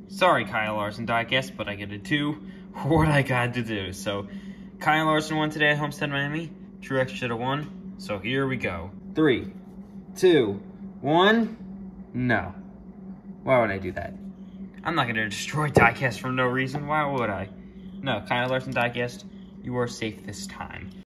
Sorry, Kyle Larson diecast, but I gotta do what I got to do. So, Kyle Larson won today at Homestead, Miami. Truex should have won. So here we go. 3, 2, 1. No. Why would I do that? I'm not gonna destroy diecast for no reason. Why would I? No, Kyle Larson diecast, you are safe this time.